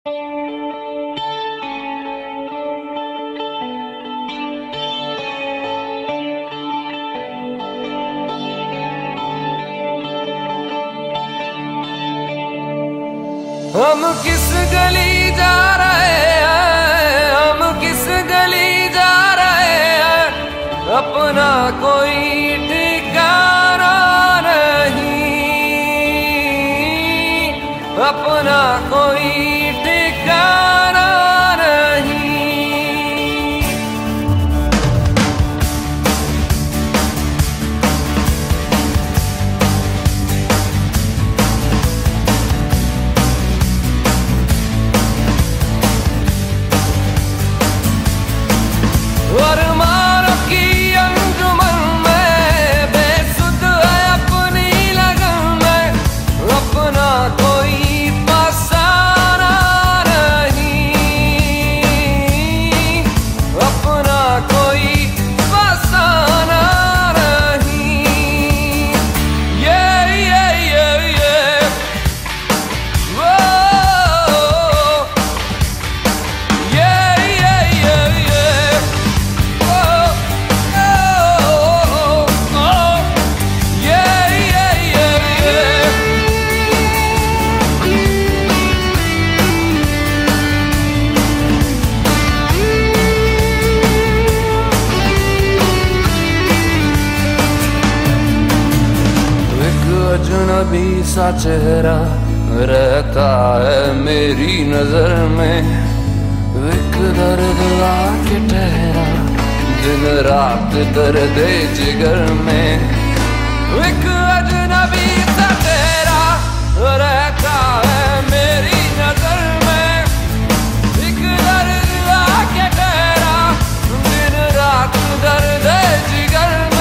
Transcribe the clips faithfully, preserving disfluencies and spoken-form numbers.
हम किस गली जा रहे हैं, हम किस गली जा रहे हैं, अपना कोई ठिकाना नहीं, अपना कोई ठिकाना नहीं। और मानव की अंजुमन में बेसुध है अपनी लगन में, अपना कोई फसाना नहीं, अपना कोई फसाना नहीं। ये ये ये ये वो ये ये ये ये अजनबी सा चेहरा रहता है मेरी नजर में, एक दर्द आके ठहरा दिन रात दर्द जिगर में। एक अजनबी सा चेहरा रहता है मेरी नजर में, एक दर्द आके ठहरा दिन रात दर्द जिगर में।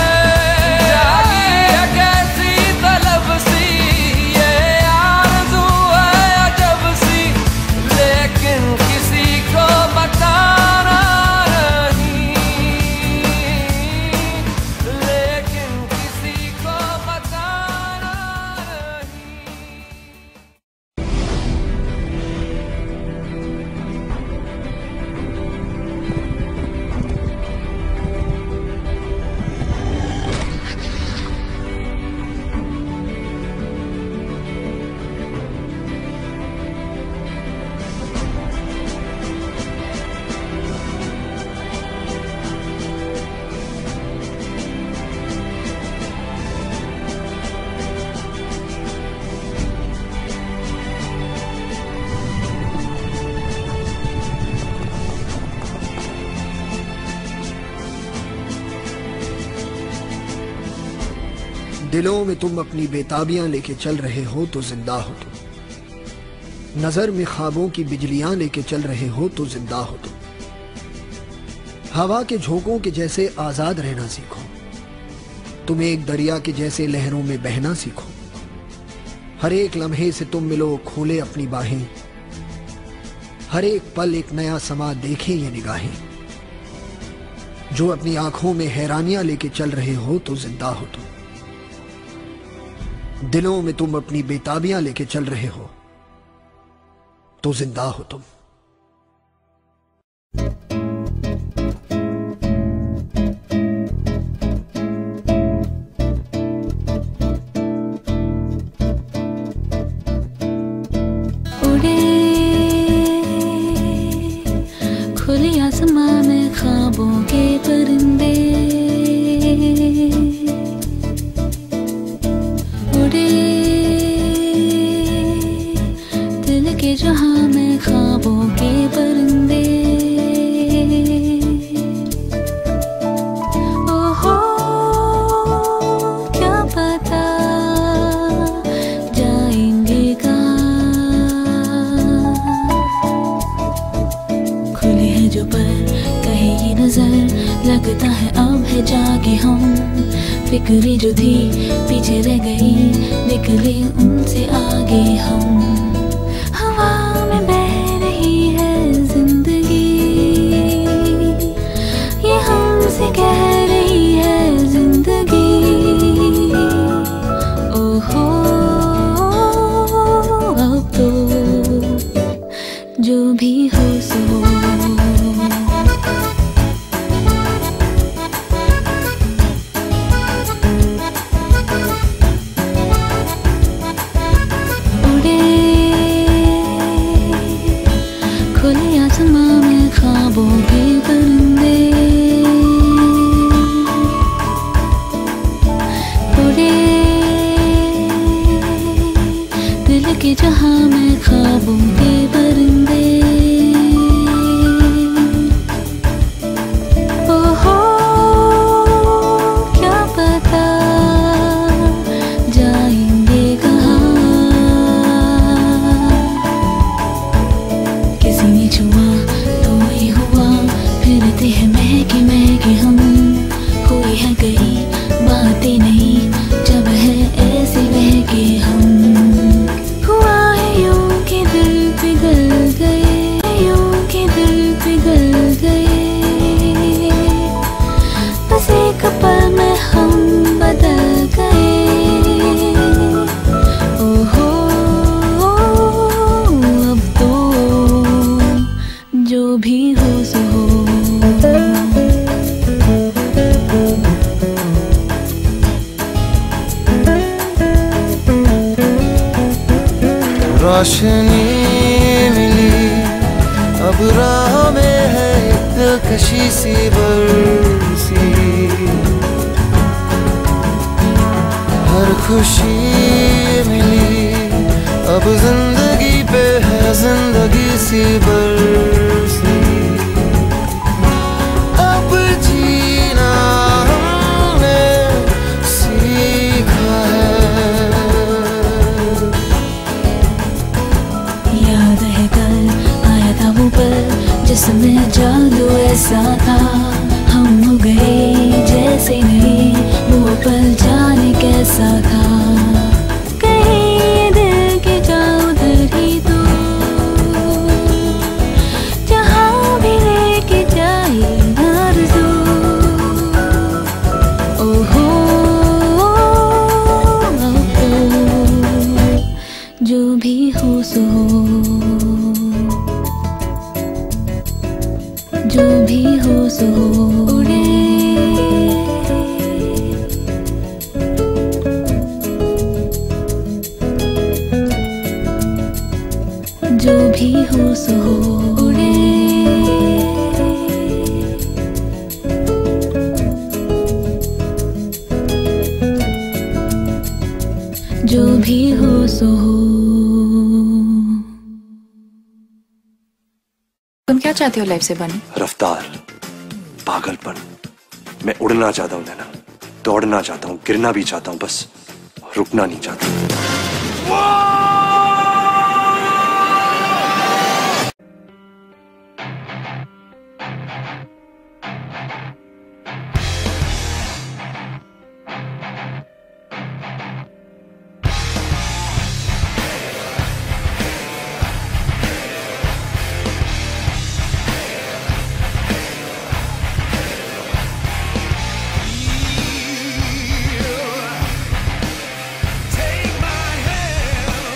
दिलों में तुम अपनी बेताबियां लेके चल रहे हो तो जिंदा हो तुम, नजर में ख्वाबों की बिजलियां लेके चल रहे हो तो जिंदा हो तुम। हवा के झोंकों के जैसे आजाद रहना सीखो, तुम एक दरिया के जैसे लहरों में बहना सीखो। हर एक लम्हे से तुम मिलो खोले अपनी बाहें, हर एक पल एक नया समा देखें ये निगाहें। जो अपनी आंखों में हैरानियां लेके चल रहे हो तो जिंदा हो तुम, दिलों में तुम अपनी बेताबियां लेके चल रहे हो तो जिंदा हो तुम। उड़े खुले आसमां में ख्वाबों के परिंदे, दिल के जहां में ख्वाबों के परिंदे। ओहो क्या पता जाएंगे कहाँ, खुले हैं जो पर कहे ये नजर, लगता है अब है जागे हम। फिक्रें जो थी पीछे रह गई, निकले उनसे आगे हम। हवा में बह रही है जिंदगी, ये हमसे कह रही है जिंदगी। ओहो अब तो जो भी हो सो उड़े खुले आसमां में ख्वाबों के परिंदे उड़े दिल के जहां में ख्वाबों के परिंदे ओहो क्या पता जाएंगे कहाँ किसी ने छुआ तो ही हुआ फिरते हैं महके महके हम कोई है कहीं बातें नहीं जब है ऐसे बहके हम हुआ है यूं कि दिल पिघल गए यूं कि दिल पिघल गए बस एक पल में हम बदल गए ओहो अब तो जो भी हो सो रोशनी मिली अब राह में है दिलकशी सी बरसी हर खुशी मिली अब जिंदगी पे है जिंदगी सी बरसी अब जीना हमने सीखा है याद है कल आया था वो पल जिसमें जादू ऐसा था हम हो गए जैसे नहीं वो पल जाने कैसा था कहीं दिल के जाओ उधर ही तो जहाँ भी लेके जाए आरज़ू ओहो अब तो जो भी हो सो जो भी हो सो उड़े जो भी हो सो उड़े जो भी हो सो तुम क्या चाहते हो लाइफ से बने? रफ्तार, पागलपन। मैं उड़ना चाहता हूं नैना, दौड़ना चाहता हूं, गिरना भी चाहता हूं, बस रुकना नहीं चाहता। Take my hand.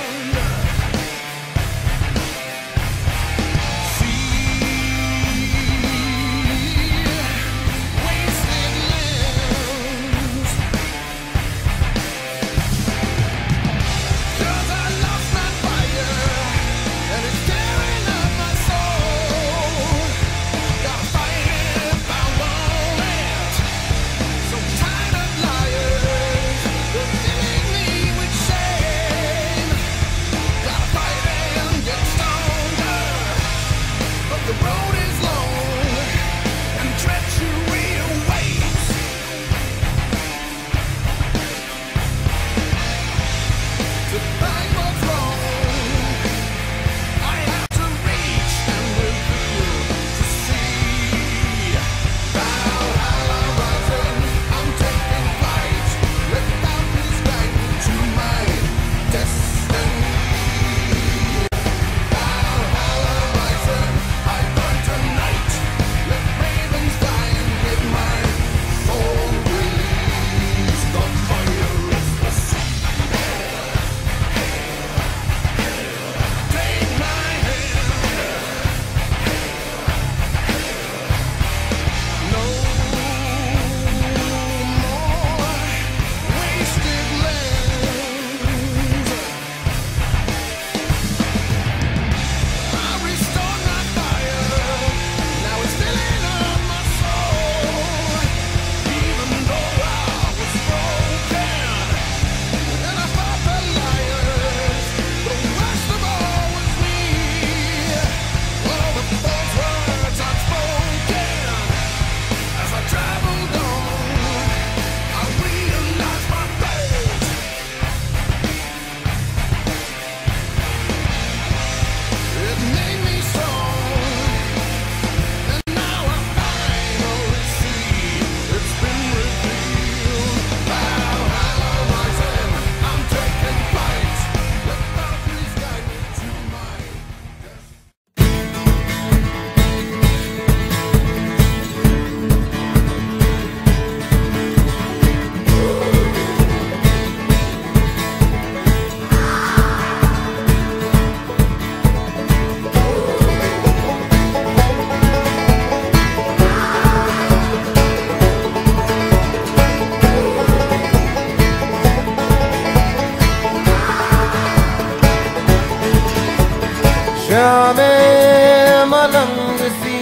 शामें मलंग सी,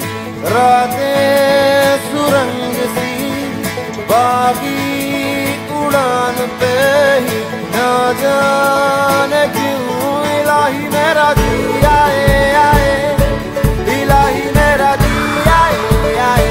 रातें सुरंग सी, बागी उड़ान पे ही ना जाने क्यों इलाही मेरा जी आए आए, इलाही मेरा जी आए आए।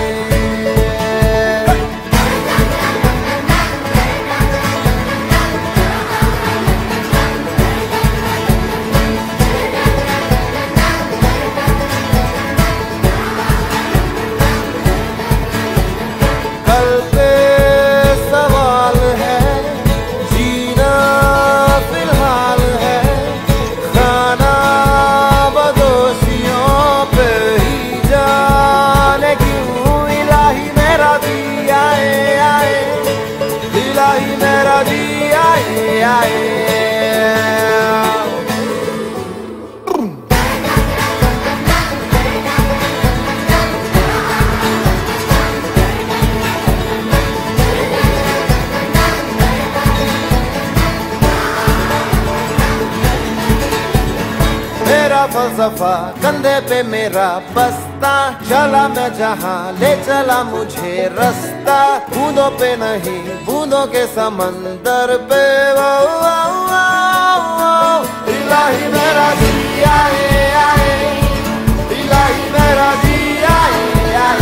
कल पे सवाल है, जीना फिलहाल है, खाना बदोशियों पे ही जाने क्यों इलाही मेरा जी आए आए, इलाही मेरा जी आए आए। मेरा फलसफा कंधे पे मेरा बस्ता, चला मैं जहाँ ले चला मुझे रास्ता, बूंदों पे नहीं बूंदों के समंदर पे। वो, वो, वो, वो, इलाही मेरा जी आए आए, इलाही मेरा जी आए आए।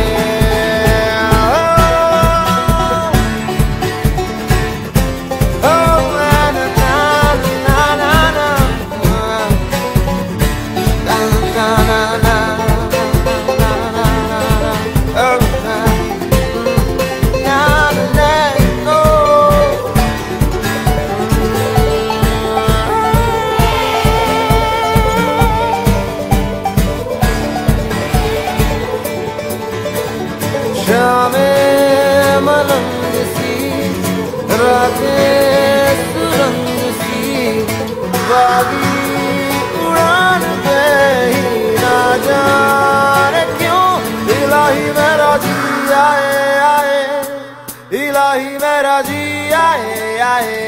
शामें मलंग सी, रातें सुरंग सी, बागी उड़ान पे ही ना जाने क्यों इलाही मेरा जी आए आए, इलाही मेरा जी आए आए।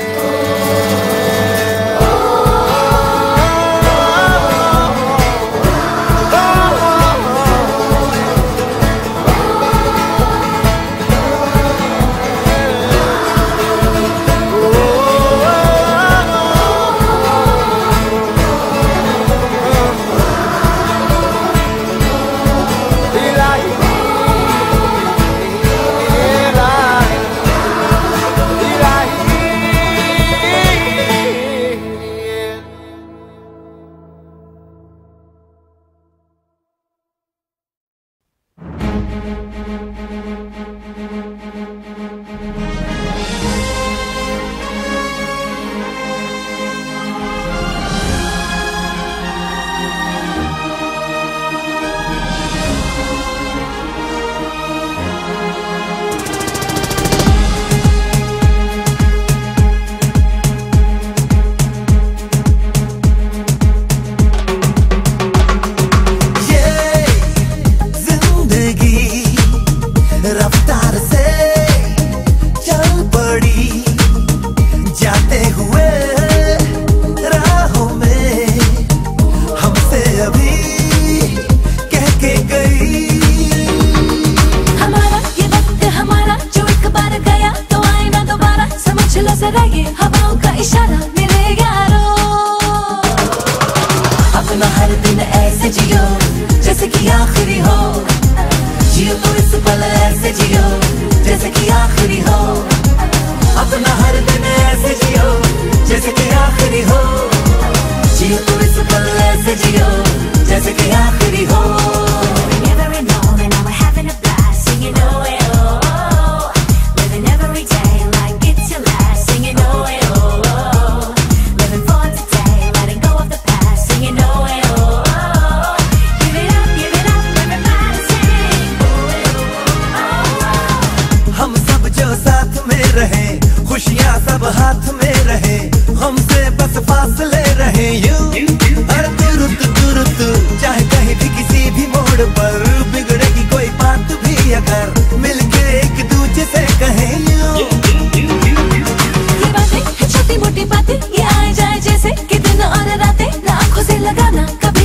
लगाना कभी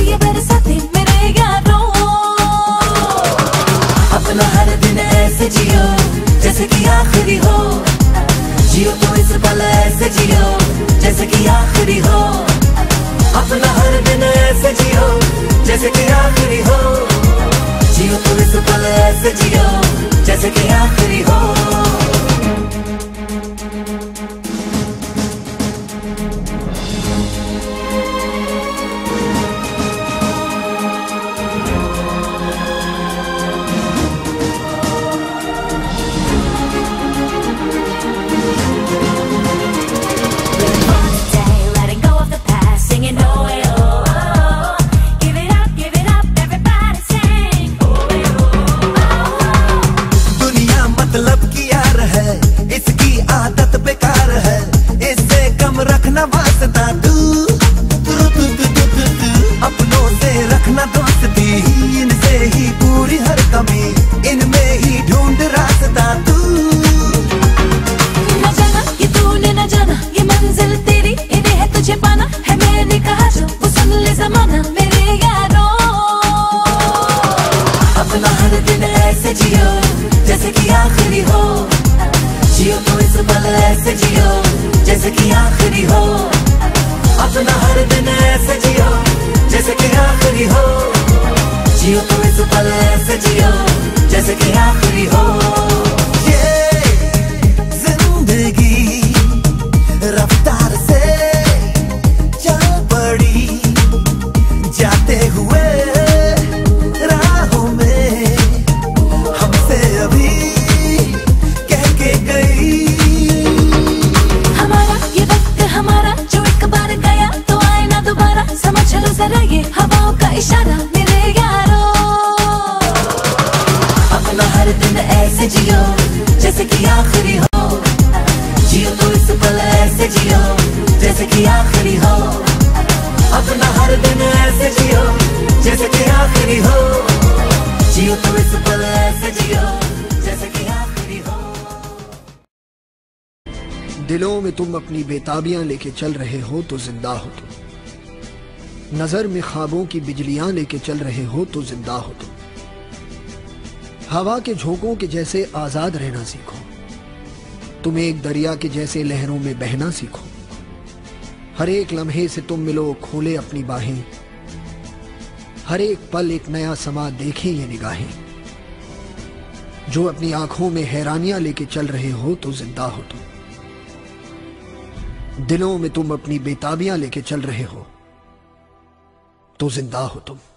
जैसे कि आखिरी हो, अपना हर दिन ऐसे जियो जैसे कि आखिरी हो, जियो तो इस पल ऐसे जियो जैसे कि आखिरी हो। वास्ता तू अपनों से रखना दोस्ती, इनसे ही पूरी हर कमी, इनमें ही ढूंढ रास्ता तू। न जाना ये तूने न जाना, ये मंजिल तेरी इन्हें है तुझे पाना, है मैंने कहा जो वो सुन ले जमाना मेरे यारों। अपना हर दिन ऐसे जियो जैसे कि आखिरी हो, जियो तो इस पल ऐसे जियो जैसे कि आखिरी हो, अपना हर दिन ऐसे जियो जैसे कि आखिरी हो, जियो तो इस पल ऐसे जियो जैसे कि आखिरी हो। ये जिंदगी रफ्तार से चल पड़ी, जाते हुए राहों में हमसे अभी कह के गई। समझ लो जरा ये हवाओं का इशारा मेरे यारों। अपना हर दिन ऐसे जियो जैसे कि आखिरी हो, जियो तो इस पल ऐसे जियो जैसे कि आखिरी हो, अपना हर दिन ऐसे जियो जैसे कि आखिरी हो, जियो तो इस पल ऐसे जियो जैसे कि आखिरी हो। दिलों में तुम अपनी बेताबियां लेके चल रहे हो तो जिंदा हो तुम, नजर में ख्वाबों की बिजलियां लेके चल रहे हो तो जिंदा हो तुम। हवा के झोंकों के जैसे आजाद रहना सीखो, तुम एक दरिया के जैसे लहरों में बहना सीखो। हर एक लम्हे से तुम मिलो खोले अपनी बाहें, हर एक पल एक नया समा देखें ये निगाहें। जो अपनी आंखों में हैरानियां लेके चल रहे हो तो जिंदा हो तुम, दिलों में तुम अपनी बेताबियां लेके चल रहे हो तो जिंदा हो तुम।